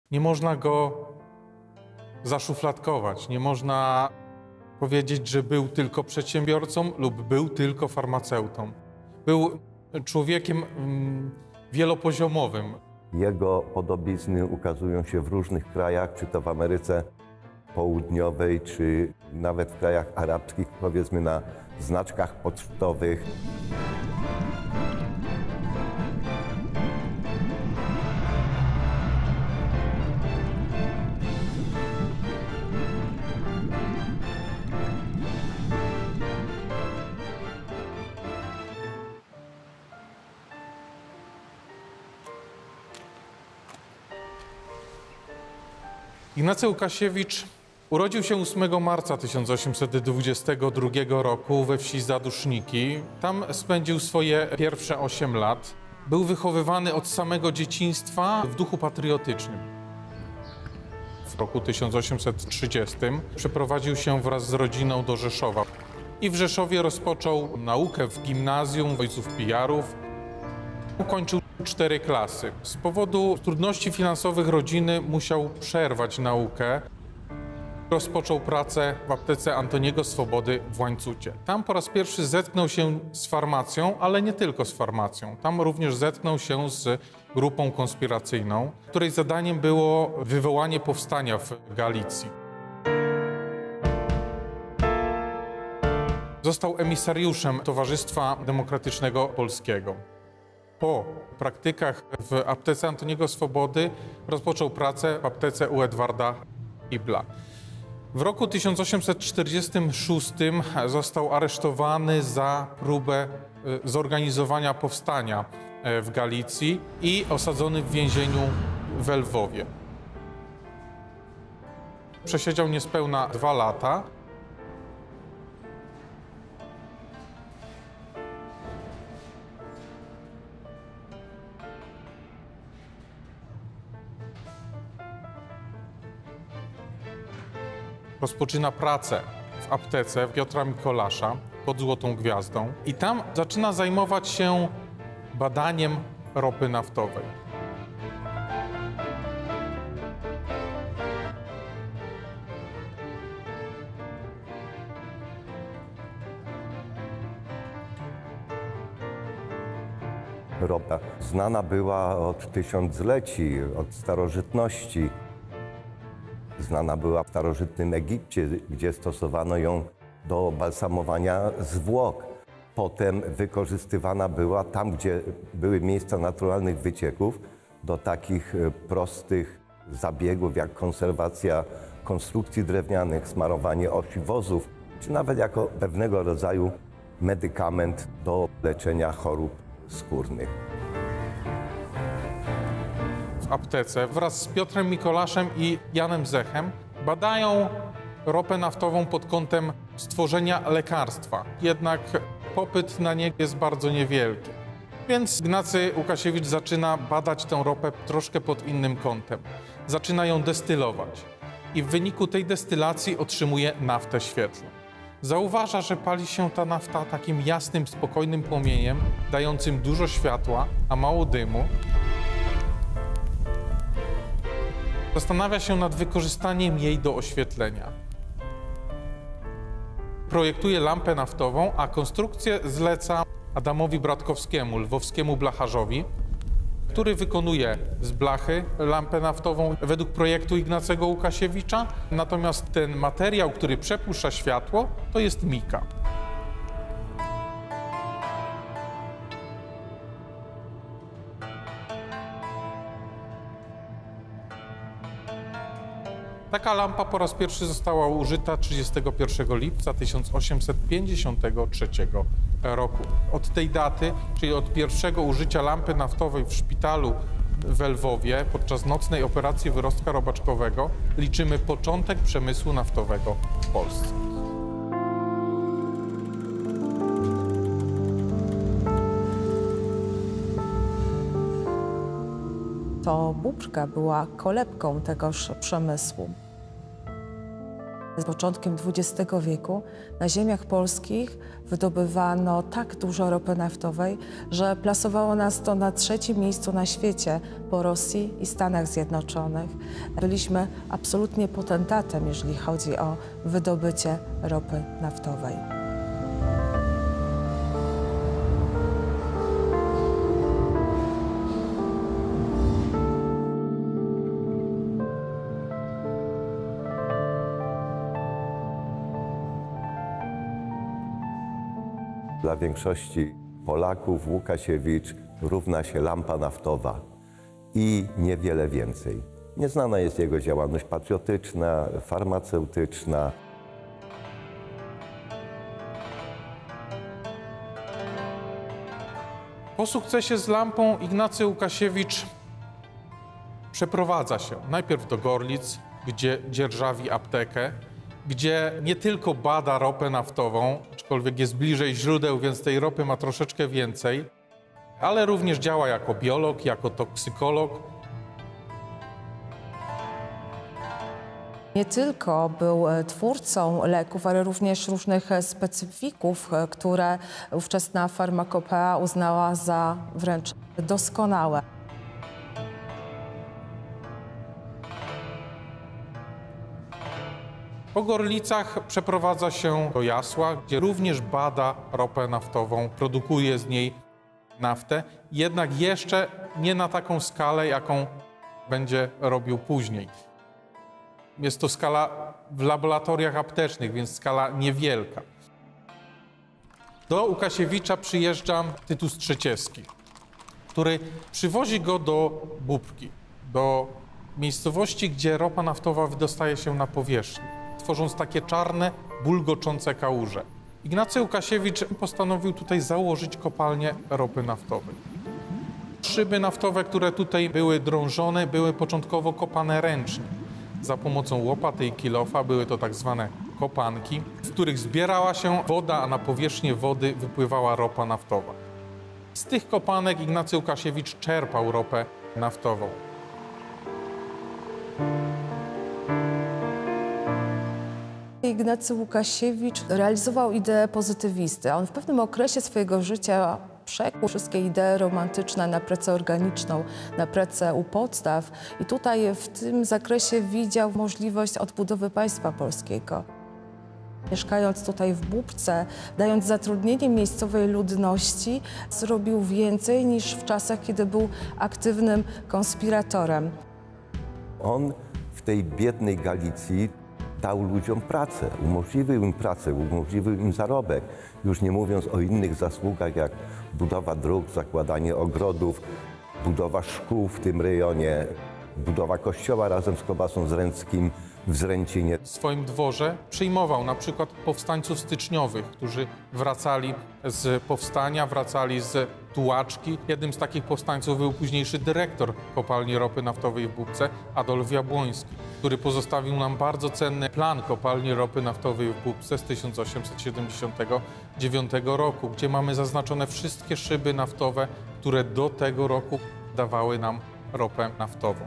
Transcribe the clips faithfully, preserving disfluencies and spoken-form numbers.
Nie można go zaszufladkować, nie można powiedzieć, że był tylko przedsiębiorcą lub był tylko farmaceutą. Był człowiekiem mm, wielopoziomowym. Jego podobizny ukazują się w różnych krajach, czy to w Ameryce Południowej, czy nawet w krajach arabskich, powiedzmy na znaczkach pocztowych. Ignacy Łukasiewicz urodził się ósmego marca tysiąc osiemset dwudziestego drugiego roku we wsi Zaduszniki. Tam spędził swoje pierwsze osiem lat. Był wychowywany od samego dzieciństwa w duchu patriotycznym. W roku tysiąc osiemset trzydziestym przeprowadził się wraz z rodziną do Rzeszowa. I w Rzeszowie rozpoczął naukę w gimnazjum ojców Pijarów. Ukończył cztery klasy. Z powodu trudności finansowych rodziny musiał przerwać naukę. Rozpoczął pracę w aptece Antoniego Swobody w Łańcucie. Tam po raz pierwszy zetknął się z farmacją, ale nie tylko z farmacją. Tam również zetknął się z grupą konspiracyjną, której zadaniem było wywołanie powstania w Galicji. Został emisariuszem Towarzystwa Demokratycznego Polskiego. Po praktykach w aptece Antoniego Swobody rozpoczął pracę w aptece u Edwarda Hibla. W roku tysiąc osiemset czterdziestym szóstym został aresztowany za próbę zorganizowania powstania w Galicji i osadzony w więzieniu w Lwowie. Przesiedział niespełna dwa lata. Rozpoczyna pracę w aptece Piotra Mikolasza pod Złotą Gwiazdą i tam zaczyna zajmować się badaniem ropy naftowej. Ropa znana była od tysiącleci, od starożytności. Znana była w starożytnym Egipcie, gdzie stosowano ją do balsamowania zwłok. Potem wykorzystywana była tam, gdzie były miejsca naturalnych wycieków, do takich prostych zabiegów jak konserwacja konstrukcji drewnianych, smarowanie osi wozów, czy nawet jako pewnego rodzaju medykament do leczenia chorób skórnych. W aptece wraz z Piotrem Mikolaszem i Janem Zechem badają ropę naftową pod kątem stworzenia lekarstwa. Jednak popyt na nie jest bardzo niewielki. Więc Ignacy Łukasiewicz zaczyna badać tę ropę troszkę pod innym kątem. Zaczyna ją destylować i w wyniku tej destylacji otrzymuje naftę świetlną. Zauważa, że pali się ta nafta takim jasnym, spokojnym płomieniem, dającym dużo światła, a mało dymu. Zastanawia się nad wykorzystaniem jej do oświetlenia. Projektuje lampę naftową, a konstrukcję zleca Adamowi Bratkowskiemu, lwowskiemu blacharzowi, który wykonuje z blachy lampę naftową według projektu Ignacego Łukasiewicza. Natomiast ten materiał, który przepuszcza światło, to jest mika. Taka lampa po raz pierwszy została użyta trzydziestego pierwszego lipca tysiąc osiemset pięćdziesiątego trzeciego roku. Od tej daty, czyli od pierwszego użycia lampy naftowej w szpitalu w Lwowie podczas nocnej operacji wyrostka robaczkowego, liczymy początek przemysłu naftowego w Polsce. To Bubrzga była kolebką tegoż przemysłu. Z początkiem dwudziestego wieku na ziemiach polskich wydobywano tak dużo ropy naftowej, że plasowało nas to na trzecim miejscu na świecie po Rosji i Stanach Zjednoczonych. Byliśmy absolutnie potentatem, jeżeli chodzi o wydobycie ropy naftowej. Dla większości Polaków Łukasiewicz równa się lampa naftowa i niewiele więcej. Nieznana jest jego działalność patriotyczna, farmaceutyczna. Po sukcesie z lampą Ignacy Łukasiewicz przeprowadza się najpierw do Gorlic, gdzie dzierżawi aptekę, gdzie nie tylko bada ropę naftową, aczkolwiek jest bliżej źródeł, więc tej ropy ma troszeczkę więcej, ale również działa jako biolog, jako toksykolog. Nie tylko był twórcą leków, ale również różnych specyfików, które ówczesna farmakopea uznała za wręcz doskonałe. Po Gorlicach przeprowadza się do Jasła, gdzie również bada ropę naftową, produkuje z niej naftę, jednak jeszcze nie na taką skalę, jaką będzie robił później. Jest to skala w laboratoriach aptecznych, więc skala niewielka. Do Łukasiewicza przyjeżdża Tytus Trzeciewski, który przywozi go do Bóbrki, do miejscowości, gdzie ropa naftowa wydostaje się na powierzchnię, tworząc takie czarne, bulgoczące kałuże. Ignacy Łukasiewicz postanowił tutaj założyć kopalnię ropy naftowej. Szyby naftowe, które tutaj były drążone, były początkowo kopane ręcznie. Za pomocą łopaty i kilofa były to tak zwane kopanki, w których zbierała się woda, a na powierzchnię wody wypływała ropa naftowa. Z tych kopanek Ignacy Łukasiewicz czerpał ropę naftową. Ignacy Łukasiewicz realizował ideę pozytywisty. On w pewnym okresie swojego życia przekuł wszystkie idee romantyczne na pracę organiczną, na pracę u podstaw i tutaj w tym zakresie widział możliwość odbudowy państwa polskiego. Mieszkając tutaj w Bóbrce, dając zatrudnienie miejscowej ludności, zrobił więcej niż w czasach, kiedy był aktywnym konspiratorem. On w tej biednej Galicji dał ludziom pracę, umożliwił im pracę, umożliwił im zarobek. Już nie mówiąc o innych zasługach, jak budowa dróg, zakładanie ogrodów, budowa szkół w tym rejonie, budowa kościoła razem z Kobasą Zręckim w Zręcinie. W swoim dworze przyjmował na przykład powstańców styczniowych, którzy wracali z powstania, wracali z tułaczki. Jednym z takich powstańców był późniejszy dyrektor kopalni ropy naftowej w Bóbrce, Adolf Jabłoński, który pozostawił nam bardzo cenny plan kopalni ropy naftowej w Bóbrce z tysiąc osiemset siedemdziesiątego dziewiątego roku, gdzie mamy zaznaczone wszystkie szyby naftowe, które do tego roku dawały nam ropę naftową.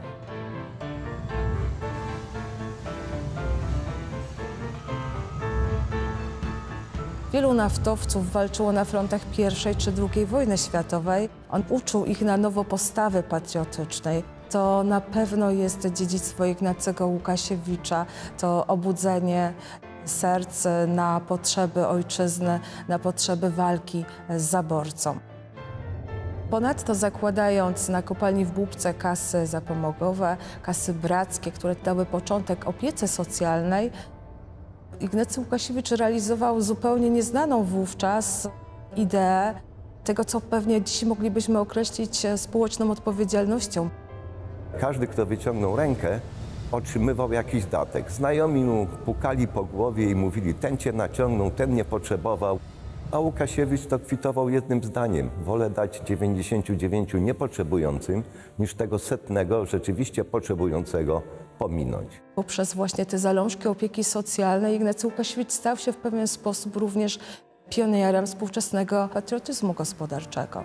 Wielu naftowców walczyło na frontach pierwszej czy drugiej wojny światowej. On uczył ich na nowo postawy patriotycznej. To na pewno jest dziedzictwo Ignacego Łukasiewicza, to obudzenie serc na potrzeby ojczyzny, na potrzeby walki z zaborcą. Ponadto zakładając na kopalni w Bóbrce kasy zapomogowe, kasy brackie, które dały początek opiece socjalnej, Ignacy Łukasiewicz realizował zupełnie nieznaną wówczas ideę tego, co pewnie dziś moglibyśmy określić społeczną odpowiedzialnością. Każdy, kto wyciągnął rękę, otrzymywał jakiś datek. Znajomi mu pukali po głowie i mówili, ten cię naciągnął, ten nie potrzebował. A Łukasiewicz to kwitował jednym zdaniem. Wolę dać dziewięćdziesięciu dziewięciu niepotrzebującym, niż tego setnego rzeczywiście potrzebującego pominąć. Poprzez właśnie te zalążki opieki socjalnej Ignacy Łukasiewicz stał się w pewien sposób również pionierem współczesnego patriotyzmu gospodarczego.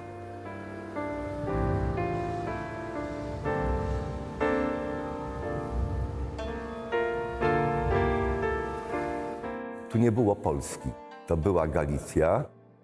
tu nie było Polski. To była Galicja,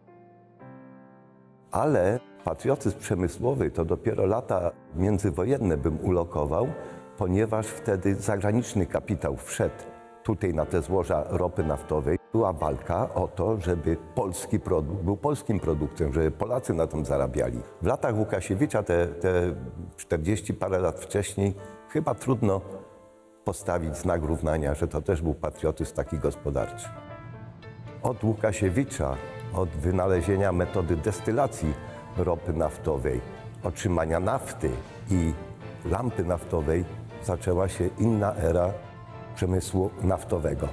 ale patriotyzm przemysłowy to dopiero lata międzywojenne bym ulokował, ponieważ wtedy zagraniczny kapitał wszedł tutaj na te złoża ropy naftowej. Była walka o to, żeby polski produkt był polskim produktem, żeby Polacy na tym zarabiali. W latach Łukasiewicza, te, te czterdzieści parę lat wcześniej, chyba trudno postawić znak równania, że to też był patriotyzm taki gospodarczy. Od Łukasiewicza, od wynalezienia metody destylacji ropy naftowej, otrzymania nafty i lampy naftowej, zaczęła się inna era przemysłu naftowego.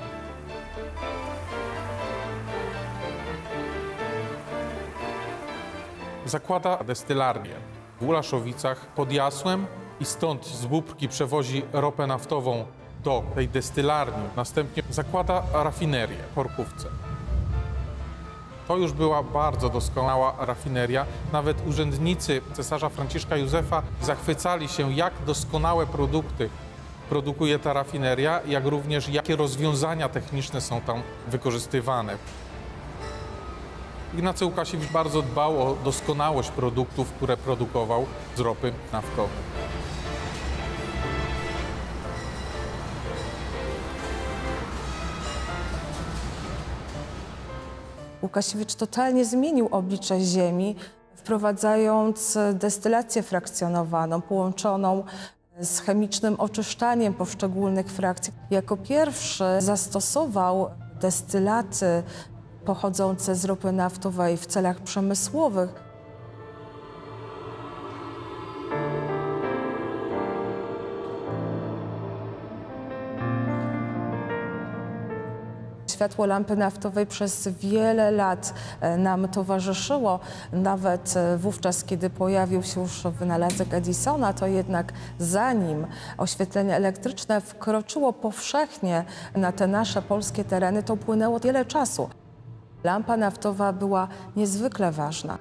Zakłada destylarnię w Ulaszowicach pod Jasłem i stąd z Bóbrki przewozi ropę naftową do tej destylarni. Następnie zakłada rafinerię w Chorkówce. To już była bardzo doskonała rafineria. Nawet urzędnicy cesarza Franciszka Józefa zachwycali się, jak doskonałe produkty produkuje ta rafineria, jak również jakie rozwiązania techniczne są tam wykorzystywane. Ignacy Łukasiewicz bardzo dbał o doskonałość produktów, które produkował z ropy naftowej. Łukasiewicz totalnie zmienił oblicze ziemi, wprowadzając destylację frakcjonowaną, połączoną z chemicznym oczyszczaniem poszczególnych frakcji. Jako pierwszy zastosował destylaty pochodzące z ropy naftowej w celach przemysłowych. Światło lampy naftowej przez wiele lat nam towarzyszyło. Nawet wówczas, kiedy pojawił się już wynalazek Edisona, to jednak zanim oświetlenie elektryczne wkroczyło powszechnie na te nasze polskie tereny, to upłynęło wiele czasu. Lampa naftowa była niezwykle ważna.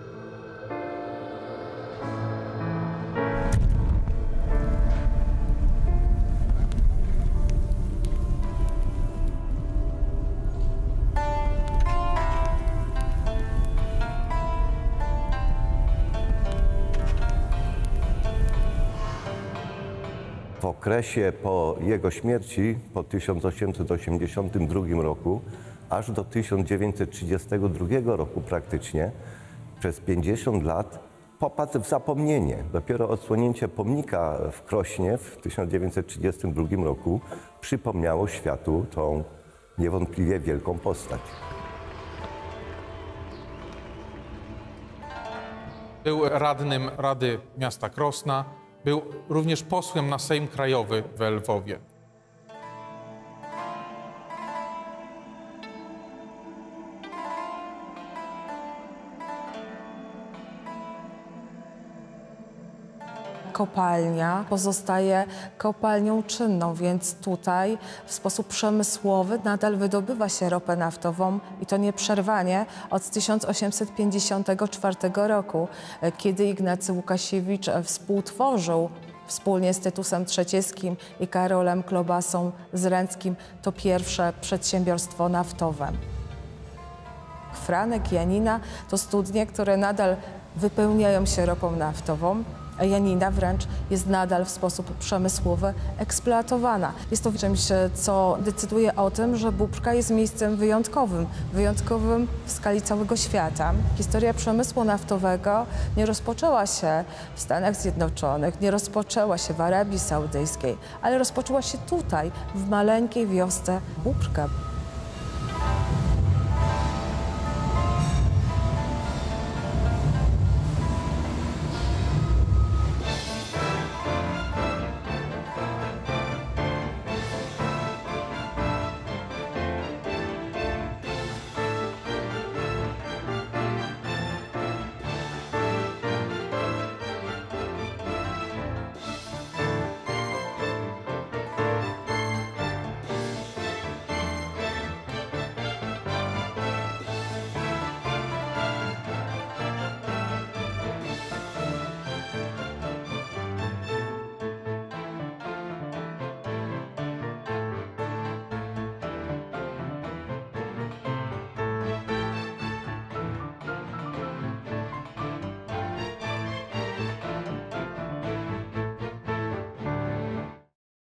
W okresie po jego śmierci, po tysiąc osiemset osiemdziesiątym drugim roku, aż do tysiąc dziewięćset trzydziestego drugiego roku praktycznie, przez pięćdziesiąt lat popadł w zapomnienie. Dopiero odsłonięcie pomnika w Krośnie w tysiąc dziewięćset trzydziestym drugim roku przypomniało światu tą niewątpliwie wielką postać. Był radnym Rady Miasta Krosna, był również posłem na Sejm Krajowy w Lwowie. Kopalnia pozostaje kopalnią czynną, więc tutaj w sposób przemysłowy nadal wydobywa się ropę naftową i to nieprzerwanie od tysiąc osiemset pięćdziesiątego czwartego roku, kiedy Ignacy Łukasiewicz współtworzył wspólnie z Tytusem Trzecieskim i Karolem Klobasą Zręckim to pierwsze przedsiębiorstwo naftowe. Franek, Janina to studnie, które nadal wypełniają się ropą naftową. Janina wręcz jest nadal w sposób przemysłowy eksploatowana. Jest to czymś, co decyduje o tym, że Bóbrka jest miejscem wyjątkowym, wyjątkowym w skali całego świata. Historia przemysłu naftowego nie rozpoczęła się w Stanach Zjednoczonych, nie rozpoczęła się w Arabii Saudyjskiej, ale rozpoczęła się tutaj, w maleńkiej wiosce Bóbrka.